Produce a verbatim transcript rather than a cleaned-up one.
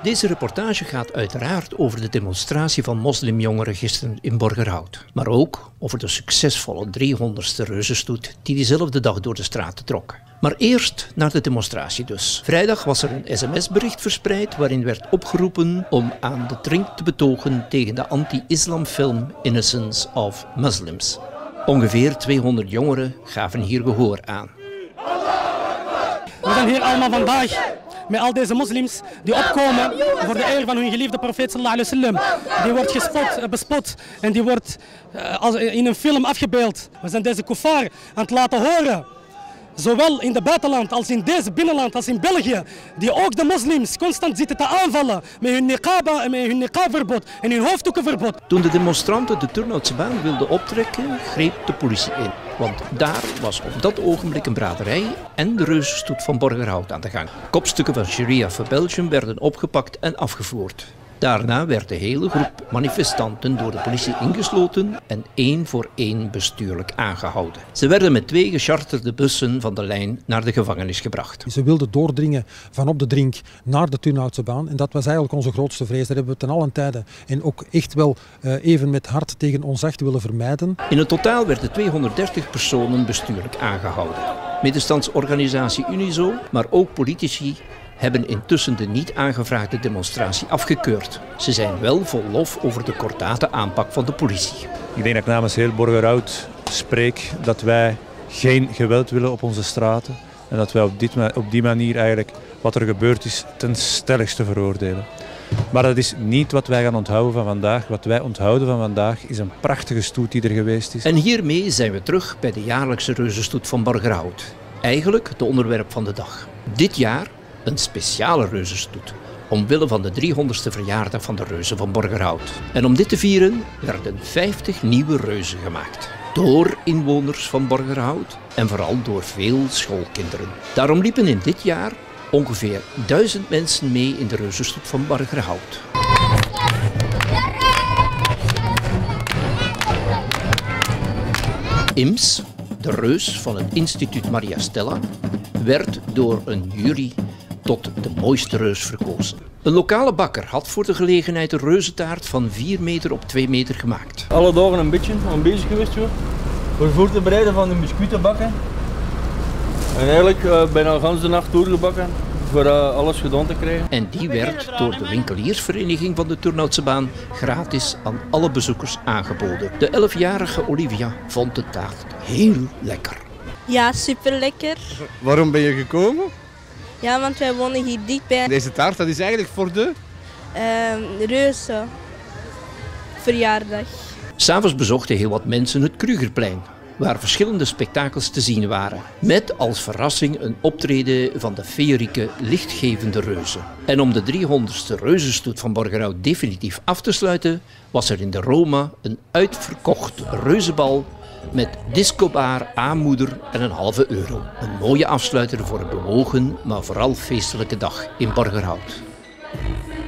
Deze reportage gaat uiteraard over de demonstratie van moslimjongeren gisteren in Borgerhout. Maar ook over de succesvolle driehonderdste reuzenstoet die diezelfde dag door de straten trok. Maar eerst naar de demonstratie dus. Vrijdag was er een sms-bericht verspreid waarin werd opgeroepen om aan de drink te betogen tegen de anti-islamfilm Innocence of Muslims. Ongeveer tweehonderd jongeren gaven hier gehoor aan. We zijn hier allemaal vandaag met al deze moslims die opkomen voor de eer van hun geliefde profeet sallallahu alaihi wasallam. Die wordt gespot, bespot en die wordt uh, in een film afgebeeld. We zijn deze kuffar aan het laten horen. Zowel in het buitenland als in deze binnenland als in België, die ook de moslims constant zitten te aanvallen met hun niqaba en met hun niqabverbod en hun hoofddoekenverbod. Toen de demonstranten de Turnhoutse baan wilden optrekken, greep de politie in. Want daar was op dat ogenblik een braderij en de reuzenstoet van Borgerhout aan de gang. Kopstukken van Sharia for Belgium werden opgepakt en afgevoerd. Daarna werd de hele groep manifestanten door de politie ingesloten en één voor één bestuurlijk aangehouden. Ze werden met twee gecharterde bussen van de lijn naar de gevangenis gebracht. Ze wilden doordringen van op de drink naar de Turnhoutse baan en dat was eigenlijk onze grootste vrees. Dat hebben we ten allen tijde en ook echt wel uh, even met hart tegen onzacht willen vermijden. In het totaal werden tweehonderddertig personen bestuurlijk aangehouden. Middenstandsorganisatie Unizo, maar ook politici hebben intussen de niet aangevraagde demonstratie afgekeurd. Ze zijn wel vol lof over de kordate aanpak van de politie. Ik denk dat ik namens heel Borgerhout spreek dat wij geen geweld willen op onze straten en dat wij op, dit, op die manier eigenlijk wat er gebeurd is ten stelligste veroordelen. Maar dat is niet wat wij gaan onthouden van vandaag. Wat wij onthouden van vandaag is een prachtige stoet die er geweest is. En hiermee zijn we terug bij de jaarlijkse reuzenstoet van Borgerhout. Eigenlijk het onderwerp van de dag. Dit jaar een speciale reuzenstoet, omwille van de driehonderdste verjaardag van de reuzen van Borgerhout. En om dit te vieren werden vijftig nieuwe reuzen gemaakt. Door inwoners van Borgerhout en vooral door veel schoolkinderen. Daarom liepen in dit jaar ongeveer duizend mensen mee in de reuzenstoet van Borgerhout. Ims, de reus van het instituut Maria Stella, werd door een jury tot de mooiste reus verkozen. Een lokale bakker had voor de gelegenheid een reuzentaart van vier meter op twee meter gemaakt. Alle dagen een beetje aan bezig geweest hoor. Voor voor te bereiden van de biscuiten bakken. En eigenlijk uh, bijna de hele nacht doorgebakken voor uh, alles gedaan te krijgen. En die werd door de winkeliersvereniging van de Turnhoutse baan gratis aan alle bezoekers aangeboden. De elfjarige Olivia vond de taart heel lekker. Ja, super lekker. Waarom ben je gekomen? Ja, want wij wonen hier dichtbij. Deze taart dat is eigenlijk voor de uh, reuzen verjaardag. S'avonds bezochten heel wat mensen het Krugerplein, waar verschillende spektakels te zien waren. Met als verrassing een optreden van de feerieke lichtgevende reuzen. En om de driehonderdste reuzenstoet van Borgerhout definitief af te sluiten, was er in de Roma een uitverkocht reuzenbal met discobar, aanmoeder en een halve euro. Een mooie afsluiter voor een bewogen, maar vooral feestelijke dag in Borgerhout.